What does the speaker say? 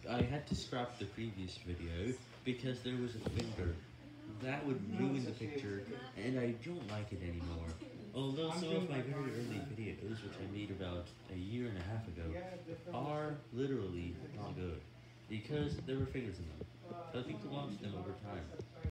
I had to scrap the previous video because there was a finger. That would ruin the picture, and I don't like it anymore. Although some of my very early videos, which I made about a year and a half ago, are literally not good, because there were fingers in them. So I think to launch them over time.